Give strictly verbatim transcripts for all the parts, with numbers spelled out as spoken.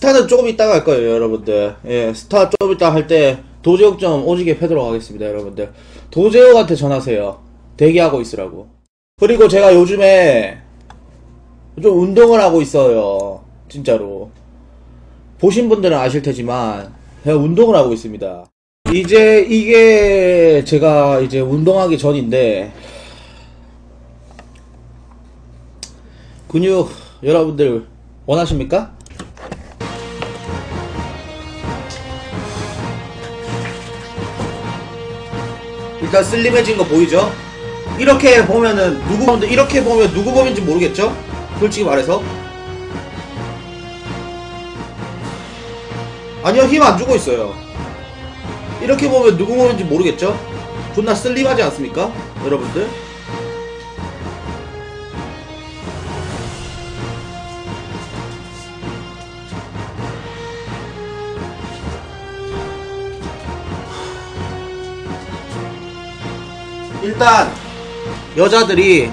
스타는 조금 이따가 할 거예요, 여러분들. 예, 스타 조금 이따 할 때 도제욱 좀 오지게 패도록 하겠습니다, 여러분들. 도제욱한테 전하세요. 대기하고 있으라고. 그리고 제가 요즘에 좀 운동을 하고 있어요. 진짜로. 보신 분들은 아실 테지만 제가 운동을 하고 있습니다. 이제 이게 제가 이제 운동하기 전인데 근육 여러분들 원하십니까? 일단 슬림해진 거 보이죠? 이렇게 보면은 누구 몸인지 이렇게 보면 누구 몸인지 모르겠죠? 솔직히 말해서 아니요, 힘 안 주고 있어요. 이렇게 보면 누구 몸인지 모르겠죠? 존나 슬림하지 않습니까? 여러분들? 일단 여자들이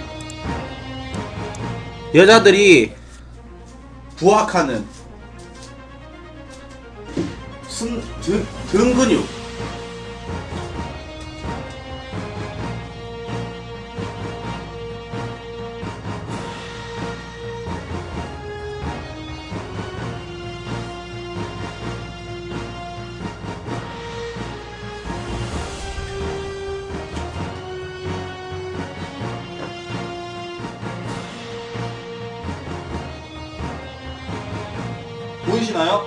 여자들이 부학하는 순, 등, 등 근육 보이시나요?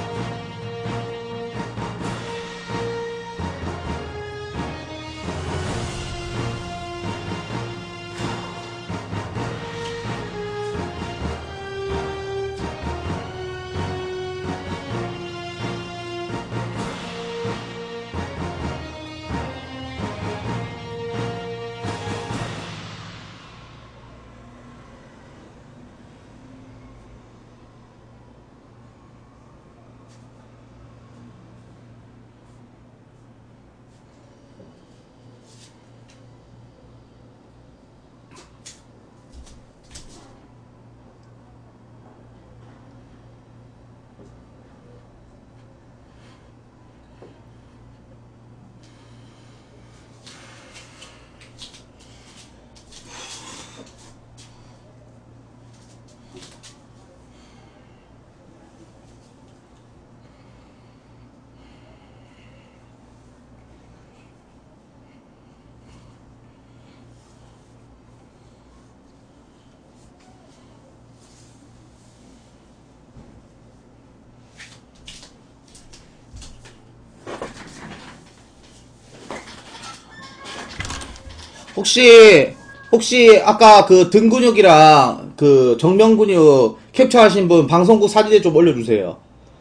혹시 혹시 아까 그 등 근육이랑 그 정면 근육 캡처하신 분 방송국 사진에 좀 올려주세요.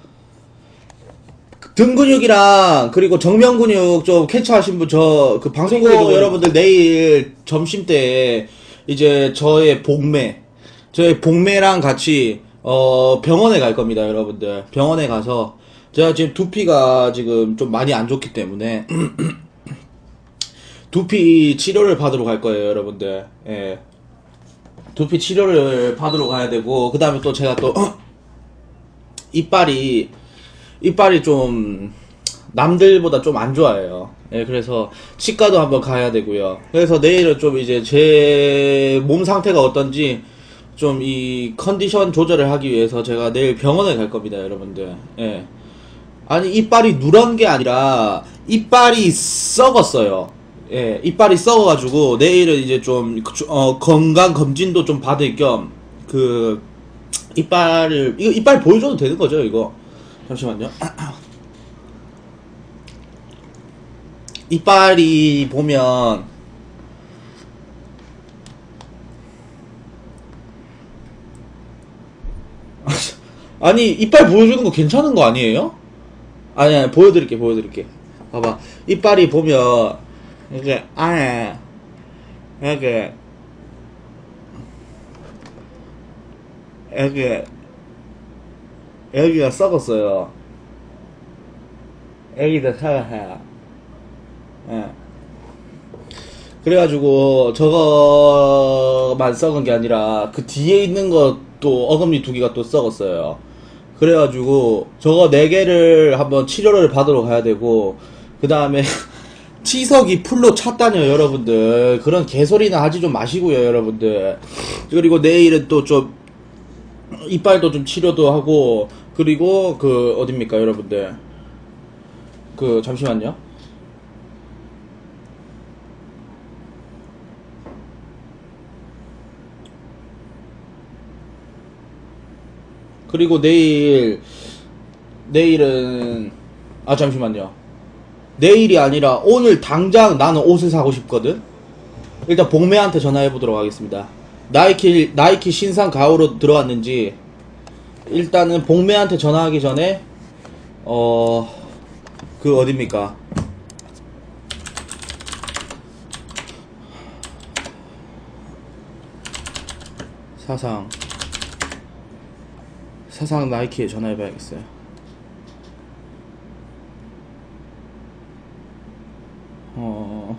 등 근육이랑 그리고 정면 근육 좀 캡처하신 분 저 그 방송국 여러분들 내일 점심 때 이제 저의 복매 저의 복매랑 같이 어 병원에 갈 겁니다, 여러분들. 병원에 가서 제가 지금 두피가 지금 좀 많이 안 좋기 때문에 두피 치료를 받으러 갈 거예요, 여러분들. 예. 두피 치료를 받으러 가야 되고, 그 다음에 또 제가 또, 이빨이, 이빨이 좀, 남들보다 좀 안 좋아해요. 예, 그래서, 치과도 한번 가야 되고요. 그래서 내일은 좀 이제 제 몸 상태가 어떤지, 좀 이 컨디션 조절을 하기 위해서 제가 내일 병원에 갈 겁니다, 여러분들. 예. 아니, 이빨이 누런 게 아니라, 이빨이 썩었어요. 예, 이빨이 썩어가지고 내일은 이제 좀 어, 건강 검진도 좀 받을 겸 그 이빨을 이거 이빨 보여줘도 되는 거죠, 이거? 잠시만요. 이빨이 보면 아니 이빨 보여주는 거 괜찮은 거 아니에요? 아니 아니 보여드릴게 보여드릴게. 봐봐, 이빨이 보면 이게 안에 여기 여기 여기가 썩었어요. 여기도 썩었어요. 예. 그래가지고 저거만 썩은 게 아니라 그 뒤에 있는 것도 어금니 두 개가 또 썩었어요. 그래가지고 저거 네 개를 한번 치료를 받으러 가야 되고, 그 다음에 치석이 풀로 찼다뇨 여러분들. 그런 개소리나 하지 좀 마시고요 여러분들. 그리고 내일은 또 좀 이빨도 좀 치료도 하고, 그리고 그 어딥니까 여러분들, 그 잠시만요. 그리고 내일 내일은 아 잠시만요. 내일이 아니라 오늘 당장 나는 옷을 사고 싶거든. 일단 복매한테 전화해 보도록 하겠습니다. 나이키 나이키 신상 가오로 들어왔는지 일단은 복매한테 전화하기 전에 어 그 어딥니까? 사상 사상 나이키에 전화해 봐야겠어요. 어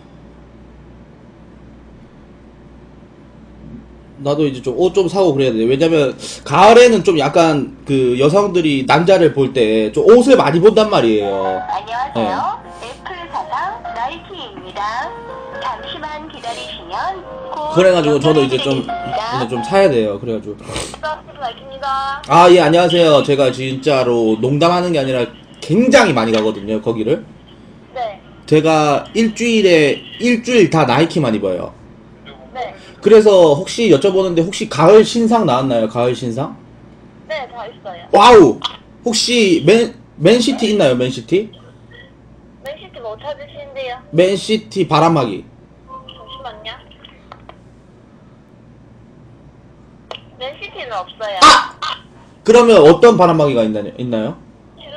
나도 이제 좀 옷 좀 사고 그래야 돼. 왜냐면 가을에는 좀 약간 그 여성들이 남자를 볼 때 좀 옷을 많이 본단 말이에요. 안녕하세요. 애플 사상 나이키입니다. 잠시만 기다리시면 곧 그래가지고 저도 이제 좀 연결해드리겠습니다. 이제 좀 사야 돼요. 그래가지고 나이키입니다. 아 예 안녕하세요. 제가 진짜로 농담하는 게 아니라 굉장히 많이 가거든요 거기를. 네. 제가 일주일에 일주일 다 나이키만 입어요. 네. 그래서 혹시 여쭤보는데 혹시 가을 신상 나왔나요? 가을 신상? 네, 다 있어요. 와우! 혹시 맨 맨시티 있나요? 맨시티? 맨시티 뭐 찾으시는데요? 맨시티 바람막이. 잠시만요. 맨시티는 없어요. 아! 그러면 어떤 바람막이가 있나요? 있나요? 지금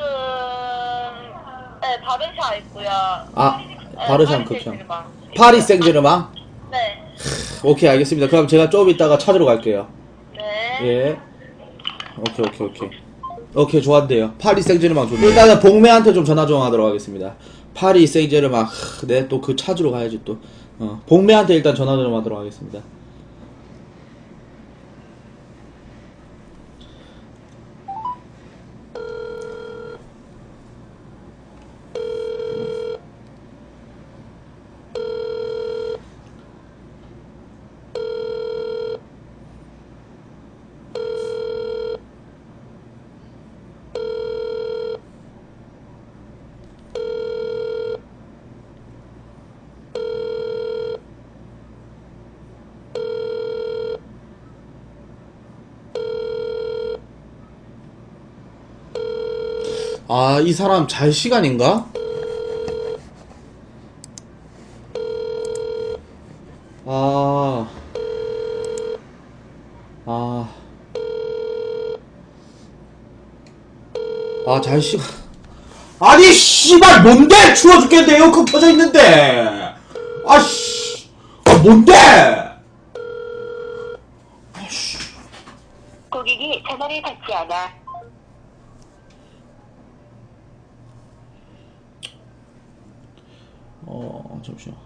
네, 바르샤 있고요. 아 네, 바르샤는 파리 극혐. 생제르맹. 파리 생제르맹? 네. 오케이 알겠습니다. 그럼 제가 좀 이따가 찾으러 갈게요. 네. 예. 오케이 오케이 오케이. 오케이 좋았대요. 파리 생제르맹 좋네. 일단은 복매한테 좀 전화 좀 하도록 하겠습니다. 파리 생제르맹. 네, 또 그 찾으러 가야지 또. 어, 복매한테 일단 전화 좀 하도록 하겠습니다. 아, 이 사람 잘 시간인가? 아, 아, 아, 잘 시간. 아니, 씨발, 뭔데? 추워 죽겠는데, 에어컨 켜져 있는데! 아, 씨, 아, 뭔데? 고객이 전화를 받지 않아. 어, 잠시만.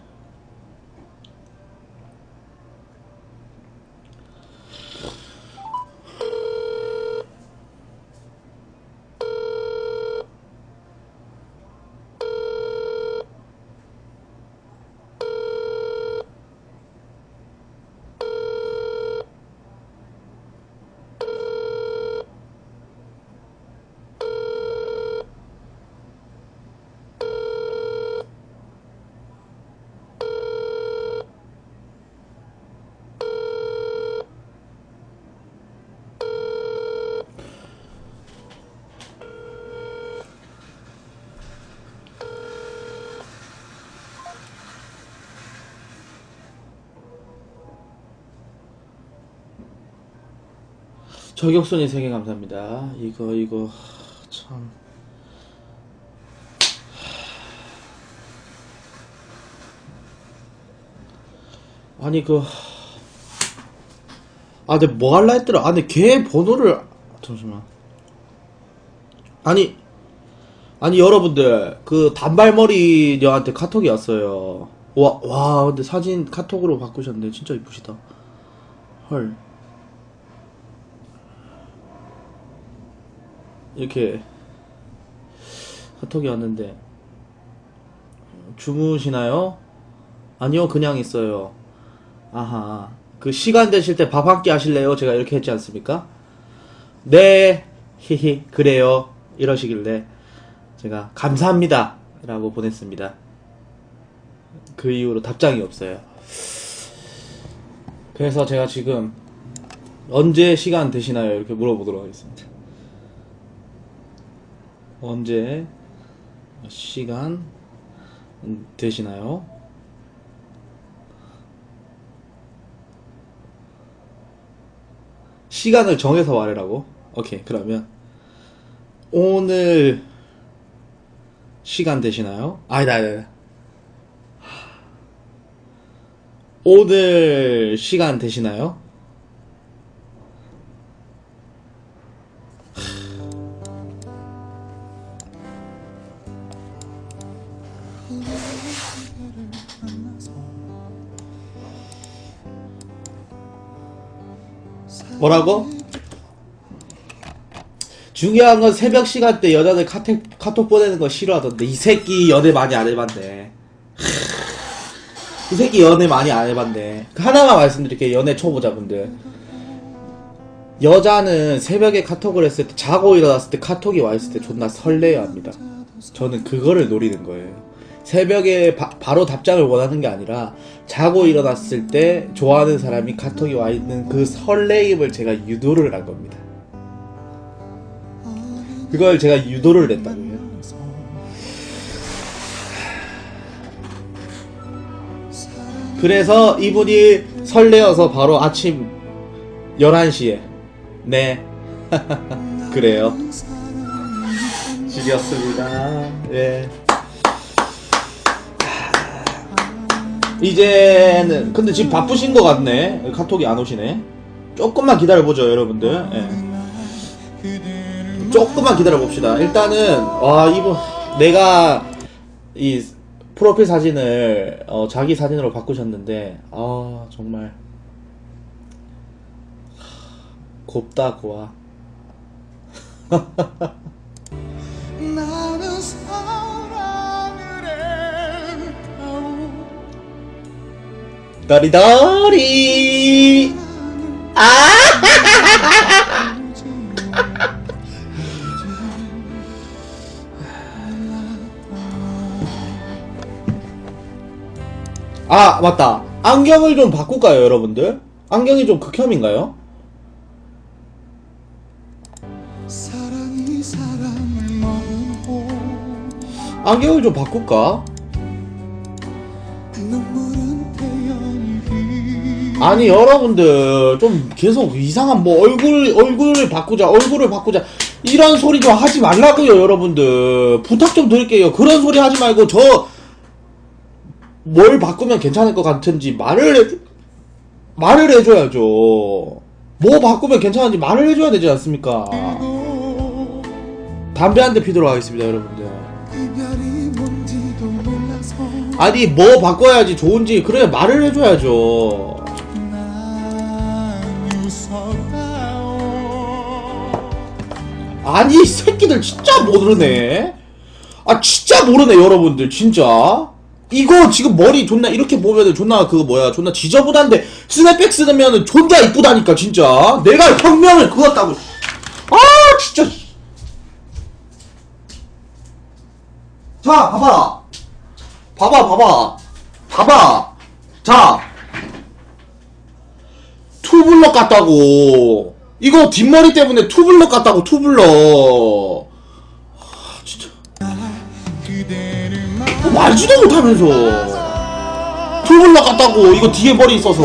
저격손이 세 개 감사합니다. 이거, 이거, 참. 아니, 그, 아, 근데 뭐 할라 했더라? 아, 근데 걔 번호를, 잠시만. 아니, 아니, 여러분들, 그, 단발머리녀한테 카톡이 왔어요. 와, 와, 근데 사진 카톡으로 바꾸셨네. 진짜 이쁘시다. 헐. 이렇게 카톡이 왔는데 주무시나요? 아니요, 그냥 있어요. 아하, 그 시간 되실 때 밥 한 끼 하실래요? 제가 이렇게 했지 않습니까? 네, 히히, 그래요. 이러시길래 제가 감사합니다 라고 보냈습니다. 그 이후로 답장이 없어요. 그래서 제가 지금 언제 시간 되시나요? 이렇게 물어보도록 하겠습니다. 언제 시간 되시나요? 시간을 정해서 말해라고? 오케이, 그러면 오늘 시간 되시나요? 아니다, 아니다. 오늘 시간 되시나요? 뭐라고? 중요한 건 새벽 시간대 여자들 카톡, 카톡 보내는 거 싫어하던데. 이 새끼 연애 많이 안 해봤네. 이 새끼 연애 많이 안 해봤네. 하나만 말씀드릴게요, 연애 초보자분들. 여자는 새벽에 카톡을 했을 때, 자고 일어났을 때 카톡이 와있을 때 존나 설레야 합니다. 저는 그거를 노리는 거예요. 새벽에 바, 바로 답장을 원하는 게 아니라 자고 일어났을 때 좋아하는 사람이 카톡이 와있는 그 설레임을 제가 유도를 한 겁니다. 그걸 제가 유도를 했다고요. 그래서 이분이 설레어서 바로 아침 열한 시에 네 그래요. 즐겼습니다. 예. 이제는 근데 지금 바쁘신 것 같네. 카톡이 안 오시네. 조금만 기다려보죠, 여러분들. 예. 조금만 기다려봅시다. 일단은 와, 이분 내가 이 프로필 사진을 어, 자기 사진으로 바꾸셨는데 아 정말 곱다 고와. 다리다리 아 아 맞다, 안경을 좀 바꿀까요 여러분들? 안경이 좀 극혐인가요? 안경을 좀 바꿀까? 아니 여러분들 좀 계속 이상한 뭐 얼굴 얼굴을 바꾸자 얼굴을 바꾸자 이런 소리 좀 하지 말라고요 여러분들. 부탁 좀 드릴게요. 그런 소리 하지 말고 저 뭘 바꾸면 괜찮을 것 같은지 말을 해 말을 해줘야죠. 뭐 바꾸면 괜찮은지 말을 해줘야 되지 않습니까? 담배 한 대 피도록 하겠습니다 여러분들. 아니 뭐 바꿔야지 좋은지 그래 말을 해줘야죠. 아니 이 새끼들 진짜 모르네. 아 진짜 모르네 여러분들. 진짜 이거 지금 머리 존나 이렇게 보면은 존나 그거 뭐야 존나 지저분한데 스냅백 쓰면은 존나 이쁘다니까 진짜. 내가 혁명을 그었다고. 아 진짜. 자 봐봐 봐봐 봐봐 봐봐. 자 투블럭 같다고. 이거 뒷머리 때문에 투블럭 같다고. 투블럭. 아 진짜 뭐 말지도 못하면서 투블럭 같다고. 이거 뒤에 머리 있어서.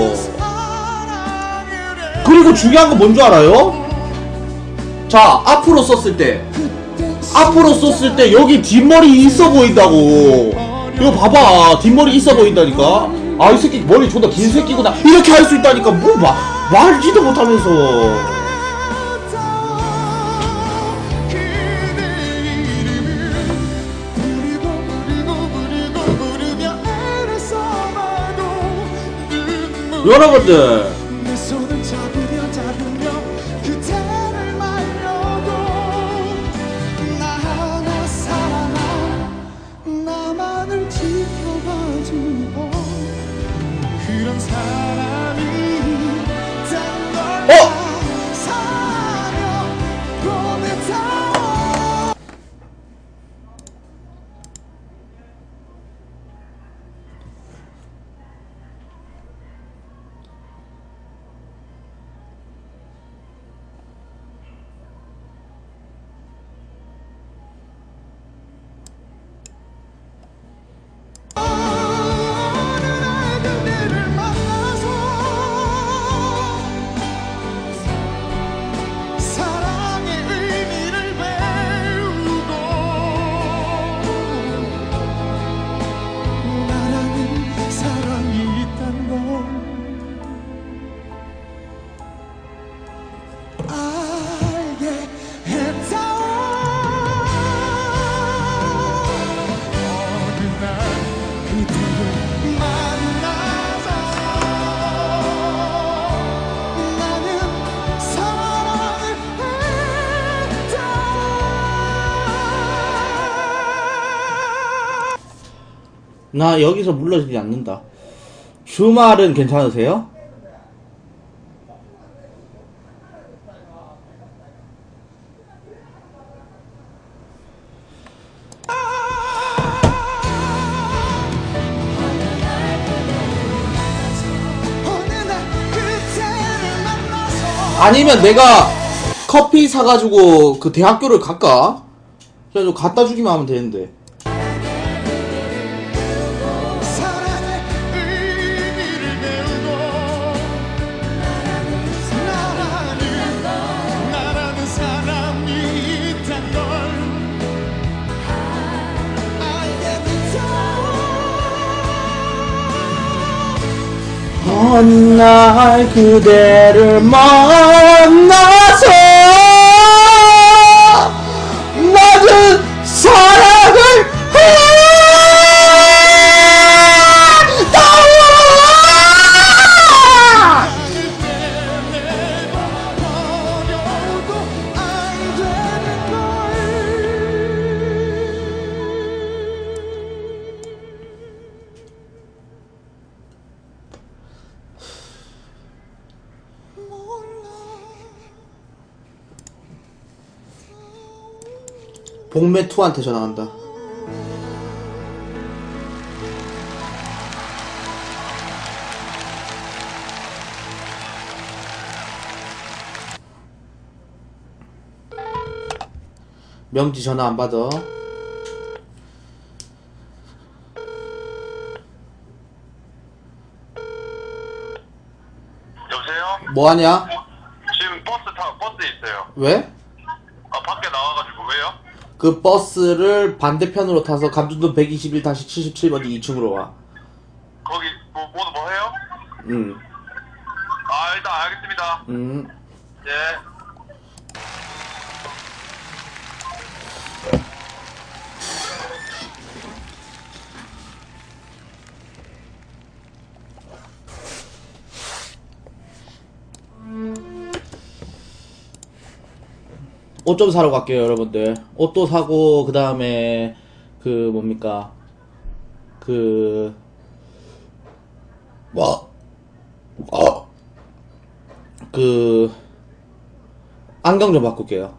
그리고 중요한 건 뭔 줄 알아요? 자 앞으로 썼을 때 앞으로 썼을 때 여기 뒷머리 있어 보인다고. 이거 봐봐 뒷머리 있어 보인다니까. 아 이 새끼 머리 존나 긴 새끼구나 이렇게 할 수 있다니까. 뭐 마, 말지도 못하면서. 여러분들 나 여기서 물러지지 않는다. 주말은 괜찮으세요? 아니면 내가 커피 사가지고 그 대학교를 갈까? 그래서 갖다 주기만 하면 되는데. 날 그대를 만나서 낮은 사랑을 복매투한테 전화한다. 명지 전화 안 받아. 여보세요? 뭐하냐? 지금 버스 타 버스에 있어요. 왜? 아 밖에 나와가지고 왜요? 그 버스를 반대편으로 타서 감준도 백이십일 칠십칠 번지 이 층으로 와. 거기 뭐 뭐 뭐 해요? 응. 아 일단 알겠습니다. 응. 예. 옷 좀 사러 갈게요, 여러분들. 옷도 사고, 그 다음에, 그, 뭡니까. 그, 뭐, 어, 그, 안경 좀 바꿀게요.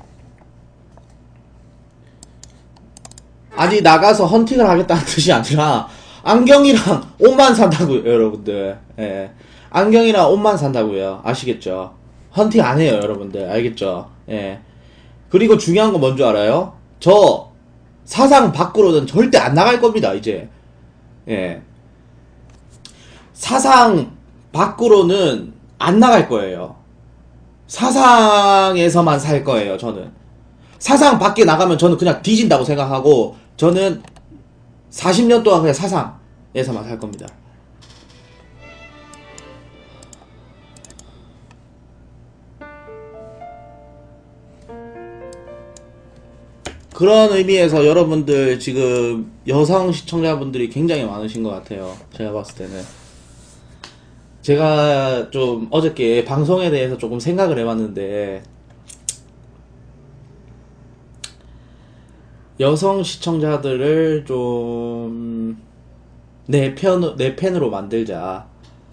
아니, 나가서 헌팅을 하겠다는 뜻이 아니라, 안경이랑 옷만 산다고요, 여러분들. 예. 안경이랑 옷만 산다고요. 아시겠죠? 헌팅 안 해요, 여러분들. 알겠죠? 예. 그리고 중요한 건 뭔지 알아요? 저 사상 밖으로는 절대 안 나갈 겁니다, 이제. 예. 사상 밖으로는 안 나갈 거예요. 사상에서만 살 거예요, 저는. 사상 밖에 나가면 저는 그냥 뒤진다고 생각하고, 저는 사십 년 동안 그냥 사상에서만 살 겁니다. 그런 의미에서 여러분들 지금 여성 시청자분들이 굉장히 많으신 것 같아요. 제가 봤을 때는. 제가 좀 어저께 방송에 대해서 조금 생각을 해봤는데, 여성 시청자들을 좀 내 편, 내 팬으로 만들자.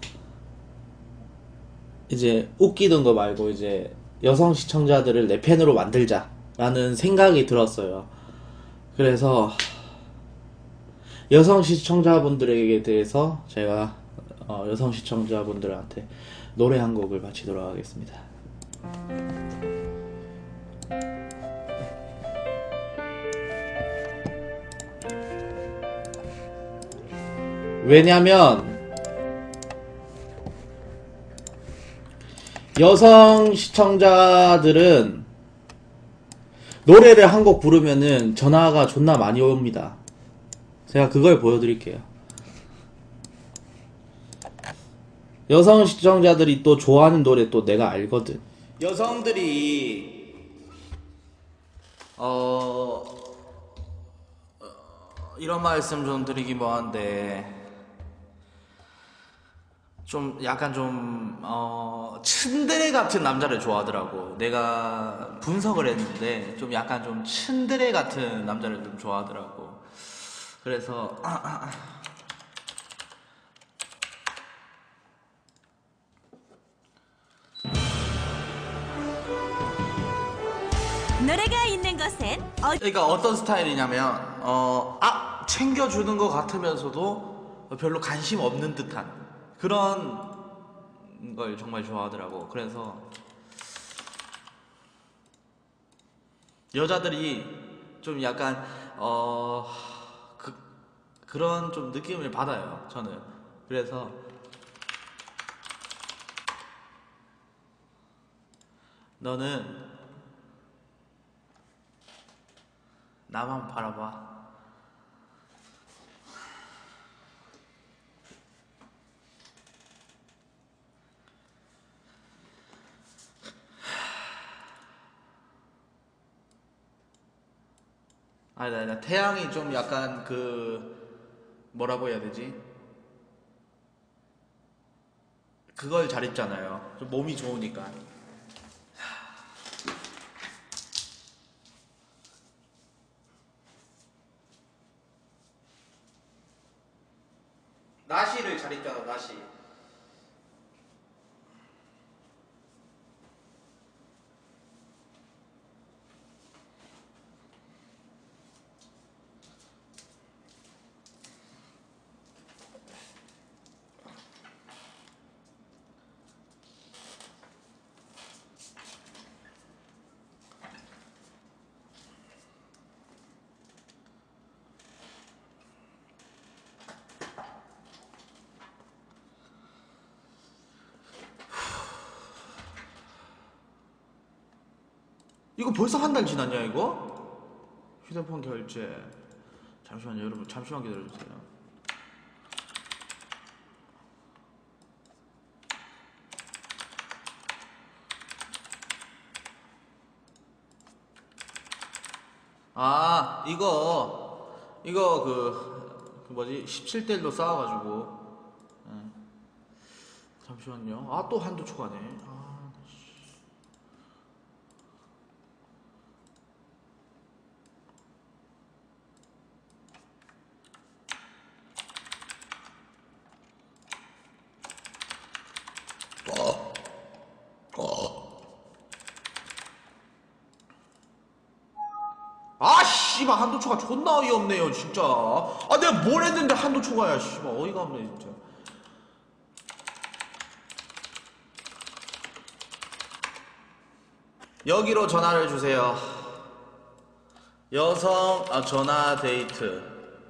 이제 웃기던 거 말고 이제 여성 시청자들을 내 팬으로 만들자 라는 생각이 들었어요. 그래서 여성 시청자분들에게 대해서 제가 어, 여성 시청자분들한테 노래 한 곡을 바치도록 하겠습니다. 왜냐면 여성 시청자들은 노래를 한 곡 부르면은 전화가 존나 많이 옵니다. 제가 그걸 보여드릴게요. 여성 시청자들이 또 좋아하는 노래 또 내가 알거든. 여성들이 어... 어... 이런 말씀 좀 드리기 뭐한데 좀 약간 좀 어... 츤데레 같은 남자를 좋아하더라고. 내가 분석을 했는데 좀 약간 좀 츤데레 같은 남자를 좀 좋아하더라고. 그래서 노래가 있는 곳엔 어... 그러니까 어떤 스타일이냐면 어, 아 챙겨주는 것 같으면서도 별로 관심 없는 듯한 그런 걸 정말 좋아하더라고. 그래서 여자들이 좀 약간 어 그, 그런 좀 느낌을 받아요 저는. 그래서 너는 나만 바라봐. 아니, 나, 나 태양이 좀 약간 그 뭐라고 해야 되지? 그걸 잘 입잖아요. 좀 몸이 좋으니까. 나시를 잘 입잖아, 나시. 이거 벌써 한 달 지났냐 이거? 휴대폰 결제. 잠시만요 여러분, 잠시만 기다려주세요. 아 이거 이거 그, 그 뭐지 십칠 대 일로 쌓아가지고. 네. 잠시만요. 아 또 한두 초가네. 아. 아 씨발 한도 초가 존나 어이없네요 진짜. 아 내가 뭘 했는데 한도 초가야 씨발 어이가 없네 진짜. 여기로 전화를 주세요. 여성 아, 전화 데이트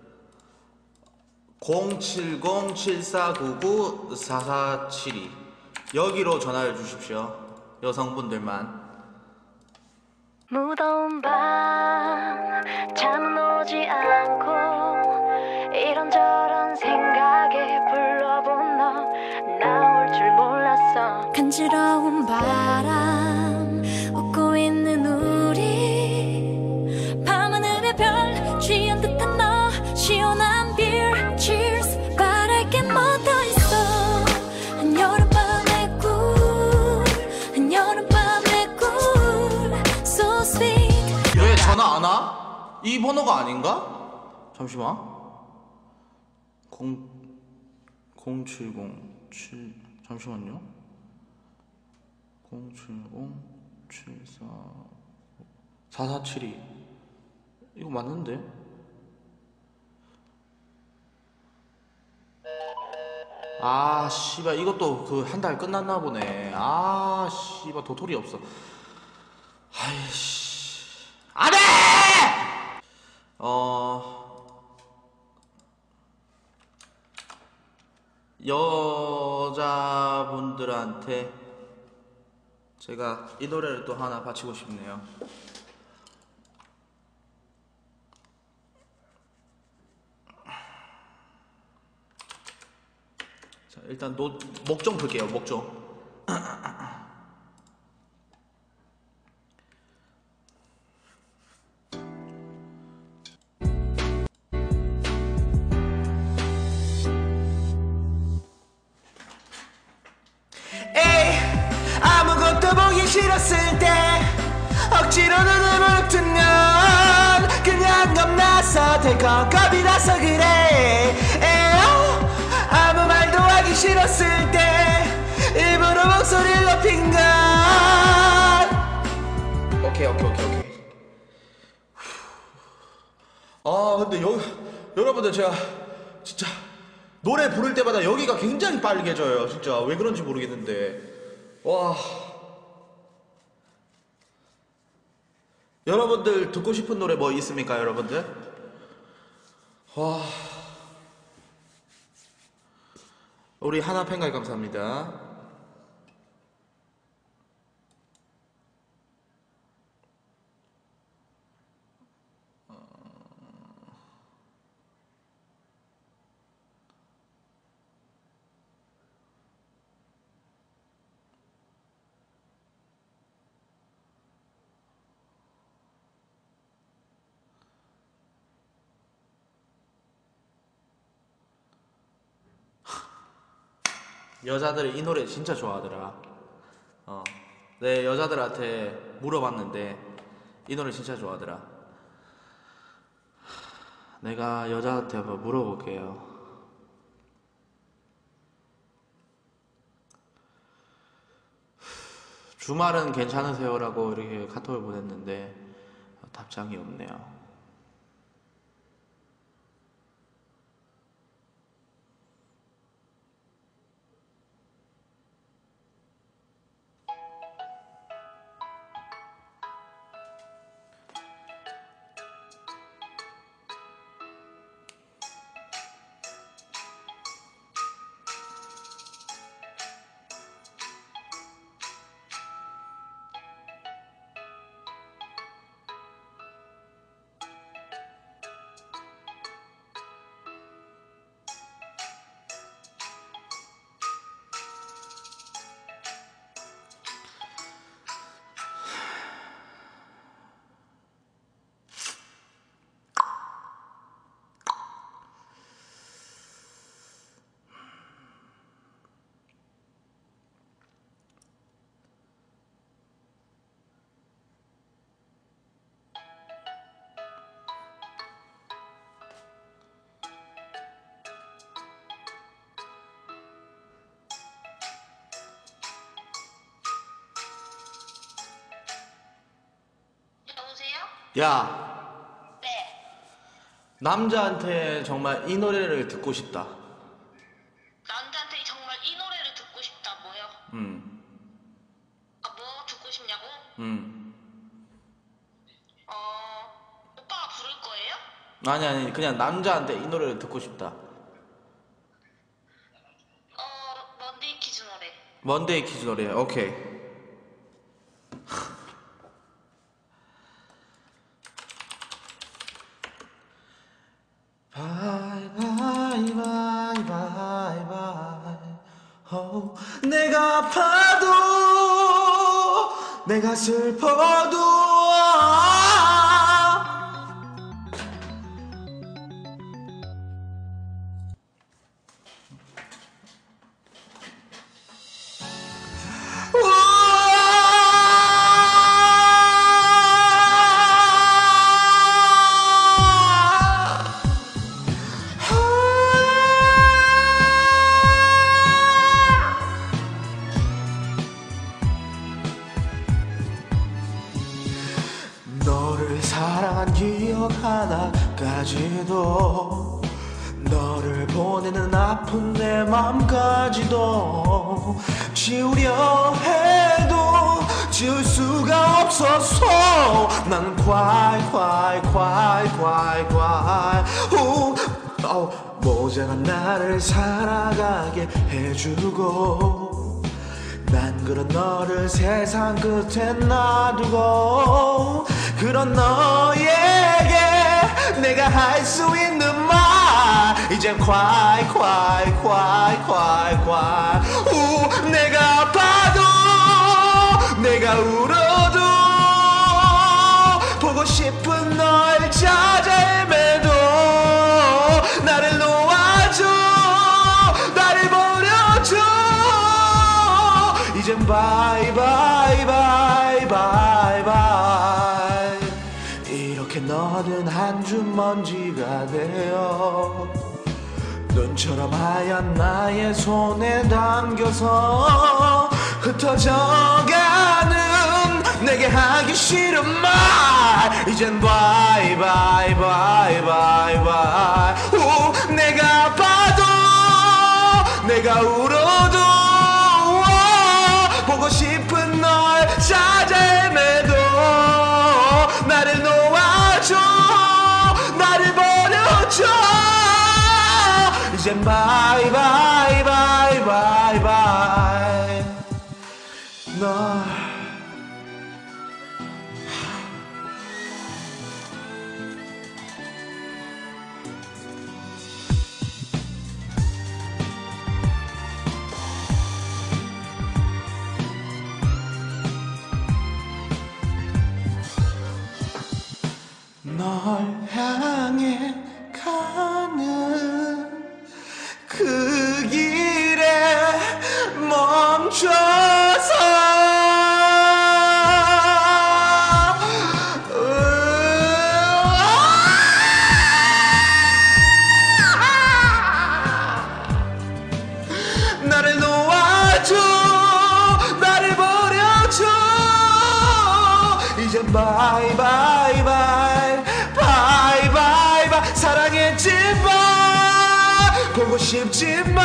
공칠공 칠사구구 사사칠이 여기로 전화를 주십시오. 여성분들만. 무더운 밤 잠은 오지 않고 이런저런 생각에 불러본 너 나올 줄 몰랐어. 간지러운 바람 웃고 있는 우리 밤하늘의 별 취한 듯한 너 시원한 beer cheers 바랄 게 뭐 더 있어. 한여름밤의 꿀 한여름밤의 꿀 so sweet. 왜 전화 안 와? 이 번호가 아닌가? 잠시만. 공 공칠공 칠 잠시만요. 공칠공 칠사 사사칠이 이거 맞는데? 아 씨발 이것도 그 한 달 끝났나 보네. 아 씨발 도토리 없어. 아이씨 안해! 어 여자분들한테 제가 이 노래를 또 하나 바치고 싶네요. 자 일단 노, 목 좀 풀게요. 목 좀. 아무것도 보기 싫었을 때 억지로 눈을 부릅뜨면 그냥 겁나서 될 것 더 겁이 나서 그래. 에어 아무 말도 하기 싫었을 때 일부러 목소리를 높인 건. 오케이 오케이 오케이 오케이. 아 근데 여, 여러분들 제가 진짜 노래 부를 때마다 여기가 굉장히 빨개져요. 진짜 왜 그런지 모르겠는데 와. 여러분들 듣고 싶은 노래 뭐 있습니까 여러분들? 와. 우리 하나 팬가이 감사합니다. 여자들이 이 노래 진짜 좋아하더라. 어, 내 여자들한테 물어봤는데 이 노래 진짜 좋아하더라. 내가 여자한테 한번 물어볼게요. 주말은 괜찮으세요라고 이렇게 카톡을 보냈는데 답장이 없네요. 야, 네. 남자한테 정말 이 노래를 듣고 싶다. 남자한테 정말 이 노래를 듣고 싶다. 뭐요? 음, 아, 뭐 듣고 싶냐고? 음. 어, 오빠가 부를 거예요? 아니 아니 그냥 남자한테 이 노래를 듣고 싶다. 어, 먼데이 키즈 노래. 먼데이 키즈 노래. 오케이. 바이 바이 바이 바이 바이. 어, 내가 아파도 내가 슬퍼도 너를 사랑한 기억 하나까지도 너를 보내는 아픈 내 맘까지도 지우려 해도 지울 수가 없어서 난 콰이 콰이 콰이 콰이 콰이 오, 어, 모자란 나를 살아가게 해주고 난 그런 너를 세상 끝에 놔두고 그런 너에게 내가 할 수 있는 말 이젠 콰이 콰이 콰이 콰이 콰이 우 내가 아파도 내가 울어도 보고 싶은 널 찾아 헤매도 나를 놓아줘 나를 버려줘 이젠 바이 바이 바이 바이 바이 이렇게 너는 할 한줌 먼지가 되어 눈처럼 하얀 나의 손에 담겨서 흩어져가는 내게 하기 싫은 말 이젠 바이 바이 바이 바이 바이 오, 내가 아파도 내가 울어도 오, 보고 싶은 널 찾아 헤매도 나를 놓아줘 나를 버려줘 이젠 바이 바이 바이 바이 바이 널 널 향해 가는 그 길에 멈춰서 나를 놓아줘 나를 버려줘 이젠 바이 바이 바이 바이 바이 바이 사랑했지만 보고 싶지만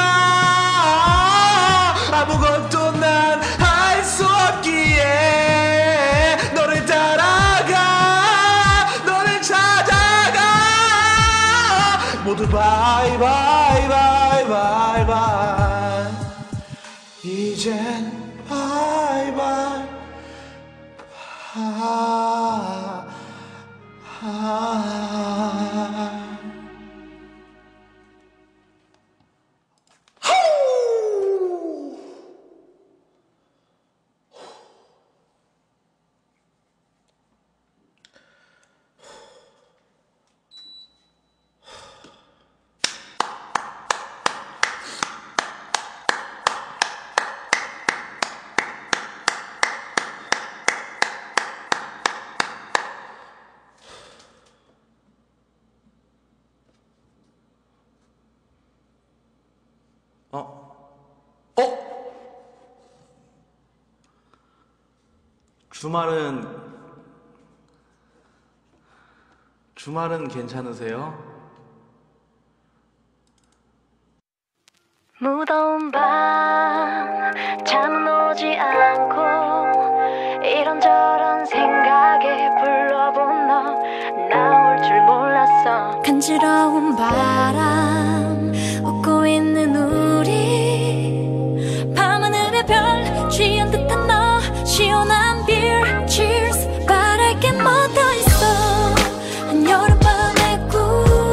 아무것도 난 할 수 없기에 너를 따라가 너를 찾아가 모두 바이 바이 바이 바이 바이 이젠 바이 바이 아, 아. 어? 어? 주말은 주말은 괜찮으세요? 무더운 밤 잠은 오지 않고 이런저런 생각에 불러본 너 나올 줄 몰랐어 간지러운 바람 웃고 있는 우리 밤하늘의 별 취한 듯한 너 시원한 beer cheers 바랄 게 뭐 더 있어 한여름밤의 꿀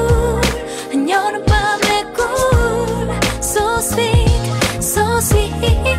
한여름밤의 꿀 so sweet so sweet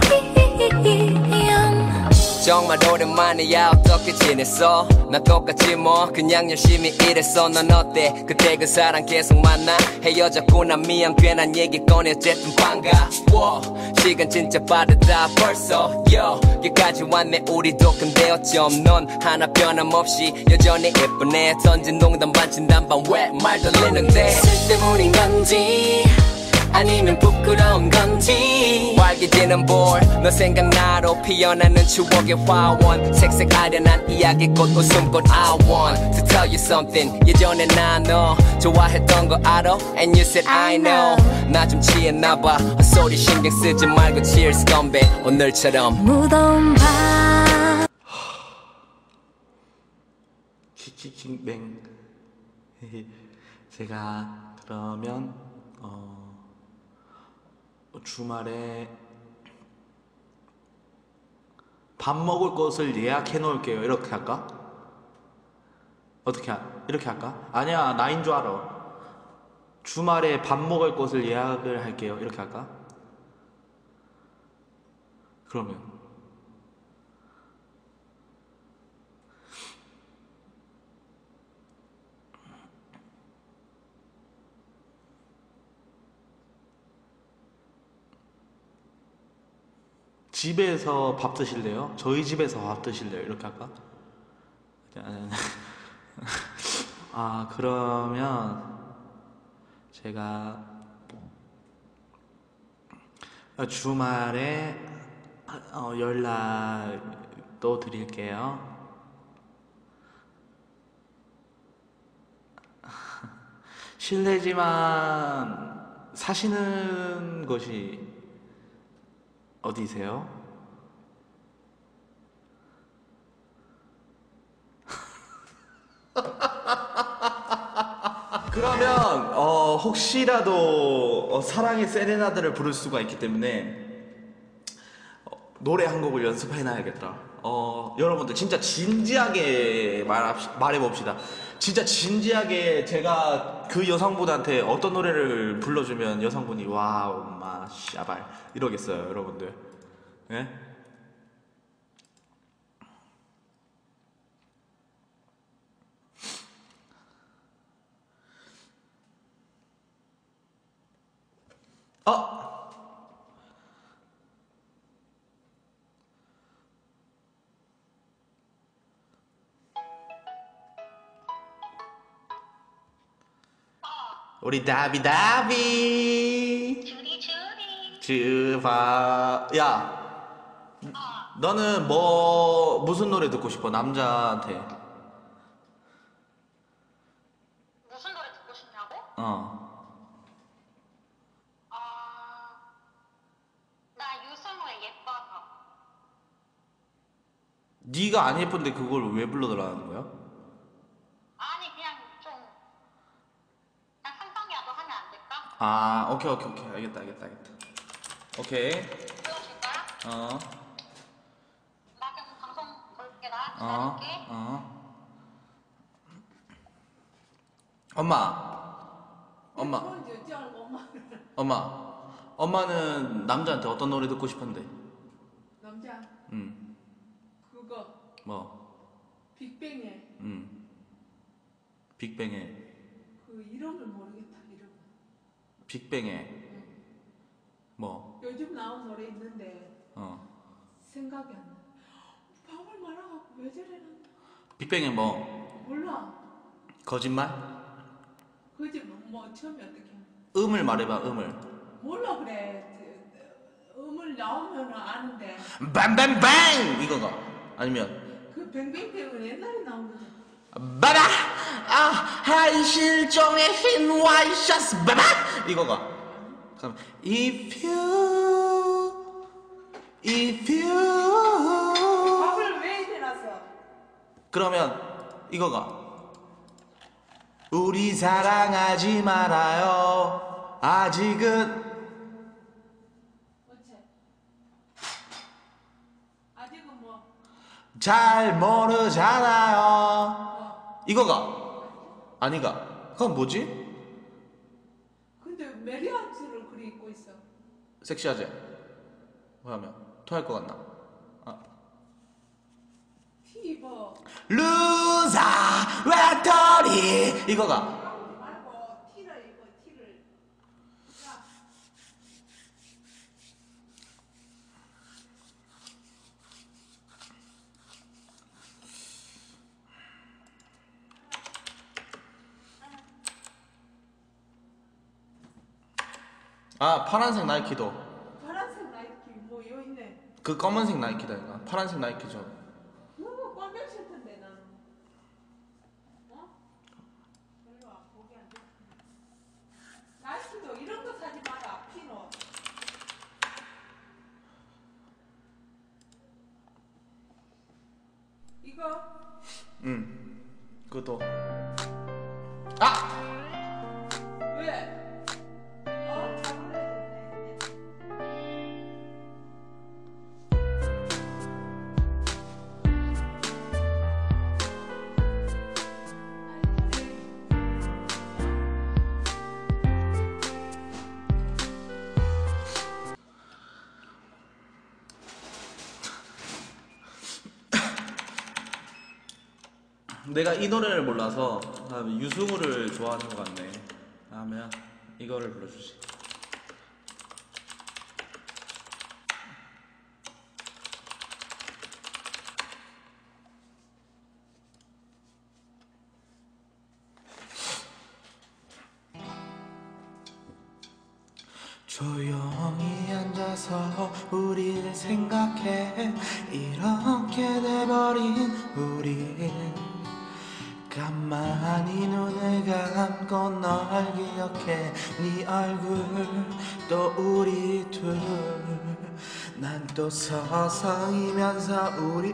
정말 오랜만이야 어떻게 지냈어 나 똑같지 뭐 그냥 열심히 일했어 넌 어때 그때 그 사람 계속 만나 헤어졌구나 미안 괜한 얘기 꺼내 어쨌든 반가워 시간 진짜 빠르다 벌써 여기까지 왔네 우리도 근데 어쩜 넌 하나 변함없이 여전히 예쁘네 던진 농담 반 진담반 왜 말 돌리는데 쓸데없는 건지 아니면 부끄러운 건지 활기지는 볼 너 생각나로 피어나는 추억의 화원 색색 아련한 이야기꽃 웃음꽃 I want to tell you something 예전에 나 너 좋아했던 거 알아? And you said I know 나 좀 취했나봐 헛소리 신경 쓰지 말고 cheers 건배 오늘처럼 무더운 밤 킥킥킹뱅 제가 그러면 어 주말에 밥 먹을 곳을 예약해 놓을게요. 이렇게 할까? 어떻게 하, 이렇게 할까? 아니야 나인 줄 알아. 주말에 밥 먹을 곳을 예약을 할게요. 이렇게 할까? 그러면 집에서 밥 드실래요? 저희 집에서 밥 드실래요? 이렇게 할까? 아, 그러면 제가 주말에 어, 연락도 드릴게요. 실례지만 사시는 곳이 어디세요? 그러면 어, 혹시라도 어, 사랑의 세레나데를 부를 수가 있기 때문에 어, 노래 한 곡을 연습해놔야겠다. 어, 여러분들 진짜 진지하게 말합시, 말해봅시다. 진짜 진지하게 제가 그 여성분한테 어떤 노래를 불러주면 여성분이 와우 마 샤발 이러겠어요, 여러분들. 예? 어? 우리 다비다비 주리 주리. 주바 야 너는 뭐 무슨 노래 듣고 싶어 남자한테? 무슨 노래 듣고 싶냐고? 어 아, 나 유승우의 예뻐서. 네가 안 예쁜데 그걸 왜 불러달라는 거야? 아니 그냥 좀 그냥 상상이라도 하면 안 될까? 아 오케이 오케이 오케이 알겠다 알겠다 알겠다 오케이 불러줄까? 어 나 그냥 방송 볼게. 나 어, 기다릴게. 어. 엄마, 엄마, 엄마, 엄마는 남자한테 어떤 노래 듣고 싶은데? 남자 응, 그거 뭐, 빅뱅의 응, 빅뱅의, 그 이름을 모르겠다 이름. 빅뱅의, 뭐, 요즘 나온 노래 있는데 어, 생각이 안 나. 밥을 말아갖고 왜 저래 난 빅뱅의 뭐, 몰라. 거짓말? 그지 뭐 처음에 어떻게 하는 음을 말해봐, 음을. 몰라 그래. 저, 음을 나오면 아는데 빰빰빰! 이거가. 아니면, 그 뱅뱅뱅은 옛날에 나온 거잖아. 바바! 아, 하이 실종의 흰 와이셔츠, 바바! 이거가. 그럼, if you, if you. 밥을 왜 해놨어? 그러면, 이거가. 우리 사랑하지 말아요. 아직은. 어째? 아직은 뭐? 잘 모르잖아요. 뭐? 이거가. 아니가. 그건 뭐지? 근데 메리아츠를 그리 입고 있어. 섹시하지? 뭐하면 통할 것 같나? 아. 티 입어. 루자 외톨이 이거가 말고 티를 입어 티를. 야. 아 파란색 나이키도 파란색 나이키 뭐 요 있네. 그 검은색 나이키다 이거 파란색 나이키죠. 그거 꽝병 싫던데 나는. 어? 별로 안 보기 안 좋다. 나이키도 이런 거 사지 마라. 피노. 이거 응 그것도 아 왜? 어? 잘 어울리겠네. 내가 이 노래를 몰라서 아, 유승우를 좋아하는 것 같네. 그러면 이거를 불러주지. 떠서 우릴 생각해. 이렇게 돼버린 우리. 가만히 눈을 감고 널 기억해. 네 얼굴 또 우리 둘. 난 또 서성이면서 우리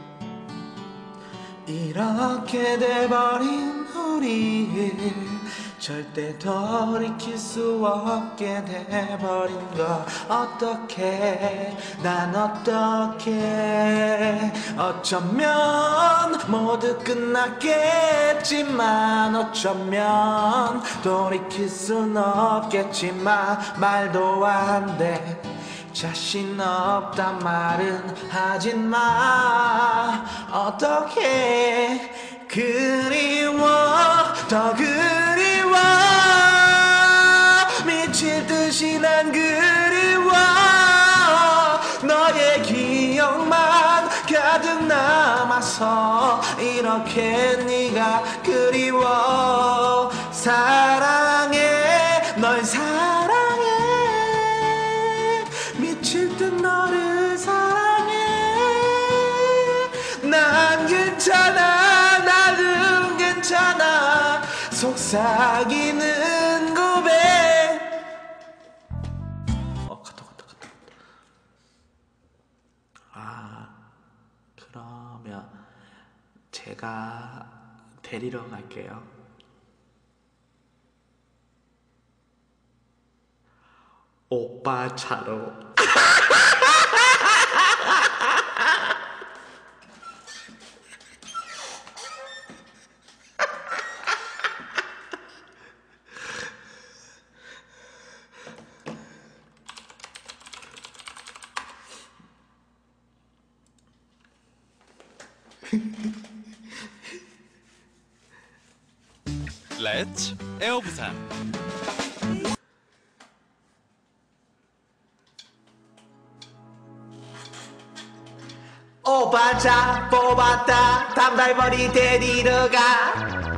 이렇게 돼버린 우리. 절대 돌이킬 수 없게 돼버린 거 어떡해. 난 어떡해. 어쩌면 모두 끝났겠지만 어쩌면 돌이킬 순 없겠지만 말도 안 돼. 자신 없단 말은 하진 마. 어떡해. 그리워 더 그리워. 미칠 듯이 난 그리워. 너의 기억만 가득 남아서 이렇게 네가 그리워. 사랑해 널 사랑해. 미칠 듯 너를 사랑해. 난 괜찮아 나는 괜찮아. 속삭이는 고백. 어 갔다 갔다 갔다. 아 그러면 제가 데리러 갈게요. 오빠 차로. 렛츠 에어 부산. 오빠 차 뽑았다. 단발머리 데리러 가.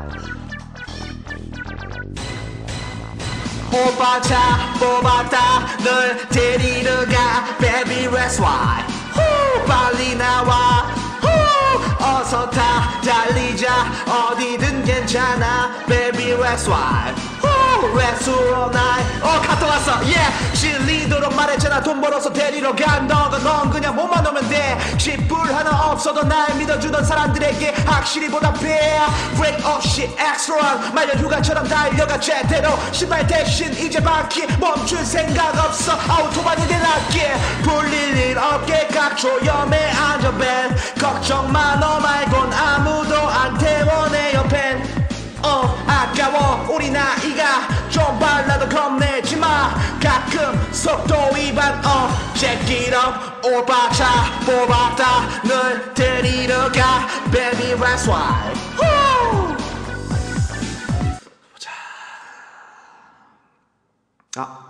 오빠 차 뽑았다. 널 데리러 가. Baby let's ride. 후, 빨리 나와. 후, 어서 타. 달리자. 어디든 괜찮아. Baby let's ride. 후, let's all night. 어 갔다 왔어. Yeah. 실리도록 말했잖아. 돈 벌어서 데리러 간 너가. 넌 그냥 몸만 오면 돼. 십불 하나 없어도 날 믿어주던 사람들에게 확실히 보답해. 브레이크 없이 엑스트라. 말년 휴가처럼 달려가 제대로. 신발 대신 이제 바퀴. 멈출 생각 없어. 아우토바이 대낮게. 불릴 일 없게 각조염에 안전벨. 걱정마 너 말곤 아무도 안 태워 내 옆엔. 어 아까워 우리 나이가 좀 빨라도 겁내지마. 가끔 속도 위반. 어 check it up. 오빠 차 뽑았다. 널 데리러 가. Baby let's ride. 후. 보자. 아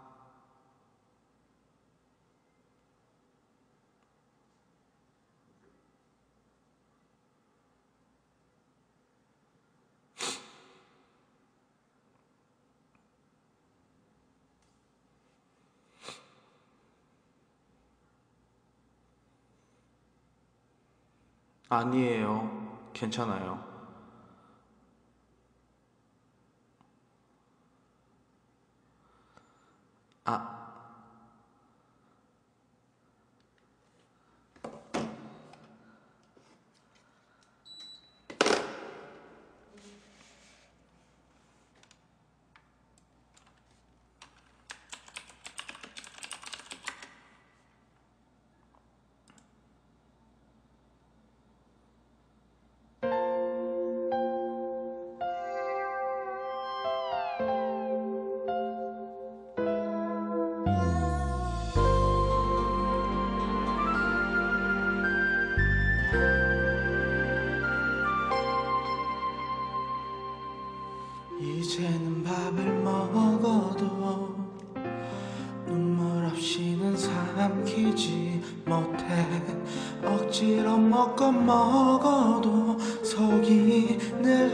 아니에요. 괜찮아요. 아. 이제는 밥을 먹어도 눈물 없이는 삼키지 못해. 억지로 먹고 먹어도 속이 늘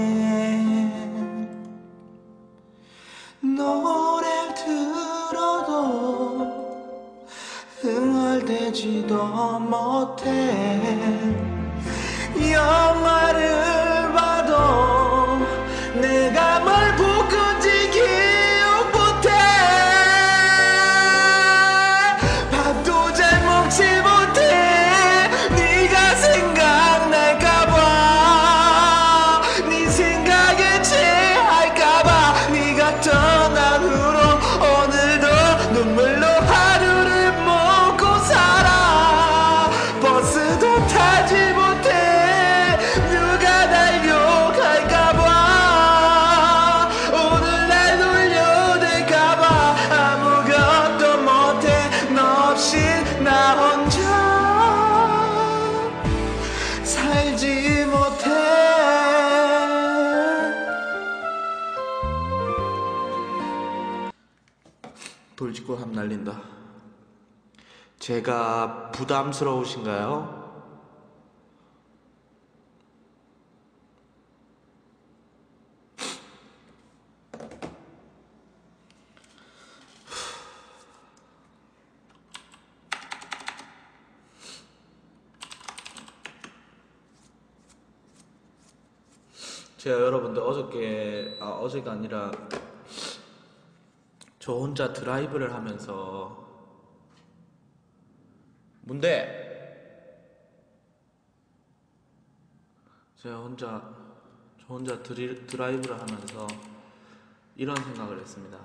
허전해. 노래를 들어도 되지도 못해. 영화를 봐도 내가 뭘 보건지 기억 못해. 밥도 잘 먹지 못해. 네가 생각날까봐, 네 생각에 취할까봐. 네가 떠난 후로 오늘도 눈물로 하루를 먹고 살아. 버스도 타지 못해. 누가 날 욕할까봐, 오늘 날 놀려댈까봐. 아무것도 못해. 너 없이 나 혼자 살지 못해. 돌직구 함 날린다. 제가 부담스러우신가요? 제가 여러분들 어저께, 아 어제가 아니라 저 혼자 드라이브를 하면서, 뭔데? 제가 혼자 저 혼자 드리, 드라이브를 하면서 이런 생각을 했습니다.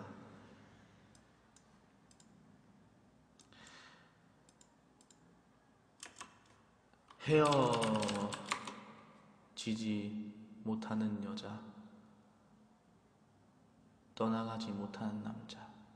헤어지지 못하는 여자, 떠나가지 못하는 남자.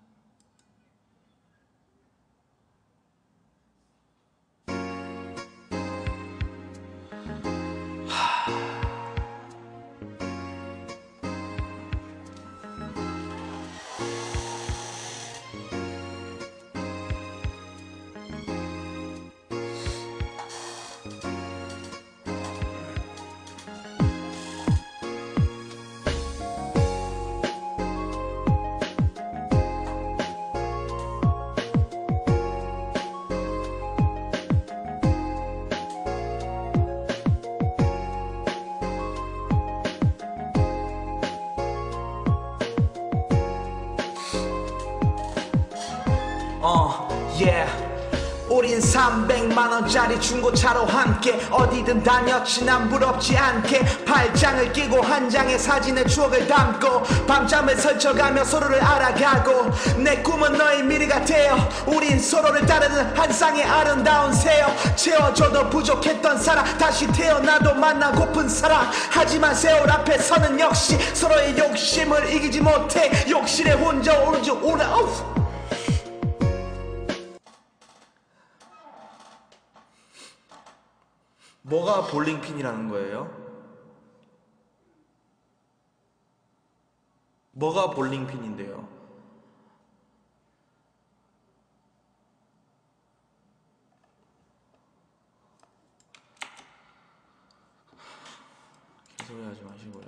어, yeah. 우린 삼백만 원짜리 중고차로 함께 어디든 다녔지. 난 부럽지 않게 팔짱을 끼고 한 장의 사진에 추억을 담고 밤잠을 설쳐가며 서로를 알아가고, 내 꿈은 너의 미래가 되어 우린 서로를 따르는 한 쌍의 아름다운 새요. 채워줘도 부족했던 사랑, 다시 태어나도 만나고픈 사랑. 하지만 세월 앞에서는 역시 서로의 욕심을 이기지 못해. 욕실에 혼자 울지 오라. 어후. 뭐가 볼링핀이라는 거예요? 뭐가 볼링핀인데요? 개소리 하지 마시고요.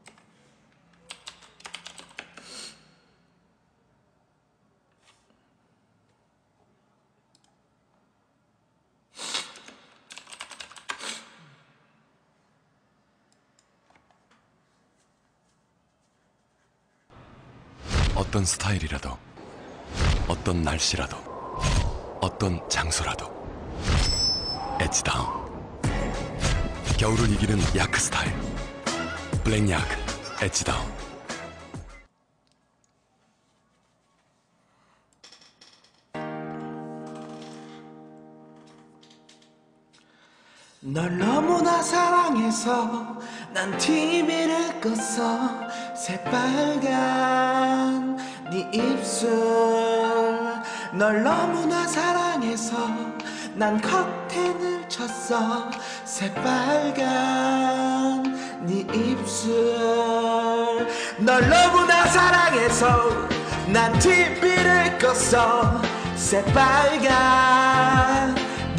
어떤 스타일이라도, 어떤 날씨라도, 어떤 장소라도 엣지다운. 겨울을 이기는 야크 스타일 블랙 야크 엣지다운. 널 너무나 사랑해서 난 티비를 껐어. 새빨간 네 입술. 널 너무나 사랑해서 난 커튼을 쳤어. 새빨간 네 입술. 널 너무나 사랑해서 난 티비를 껐어. 새빨간 네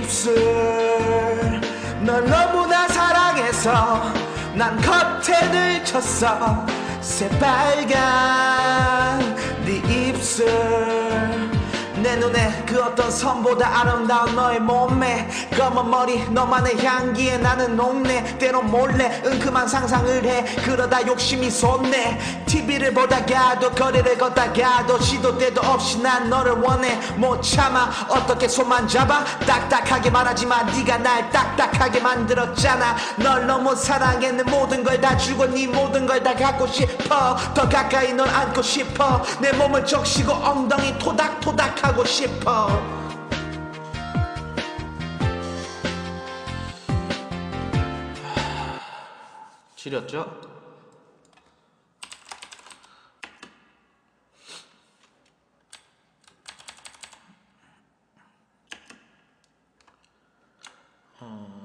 입술. 널 너무나 사랑해서 난 커튼을 쳤어. 새빨간 네 입술. 내 내 눈에 그 어떤 선보다 아름다운 너의 몸매 검은 머리 너만의 향기에 나는 녹네 때론 몰래 은큼한 상상을 해 그러다 욕심이 솟네 티비를 보다가도 거리를 걷다가도 시도 때도 없이 난 너를 원해 못 참아 어떻게 손만 잡아 딱딱하게 말하지만 네가 날 딱딱하게 만들었잖아 널 너무 사랑해 내 모든 걸 다 주고 네 모든 걸 다 갖고 싶어 더 가까이 널 안고 싶어 내 몸을 적시고 엉덩이 토닥토닥 하고 싶어 지렸죠? 어...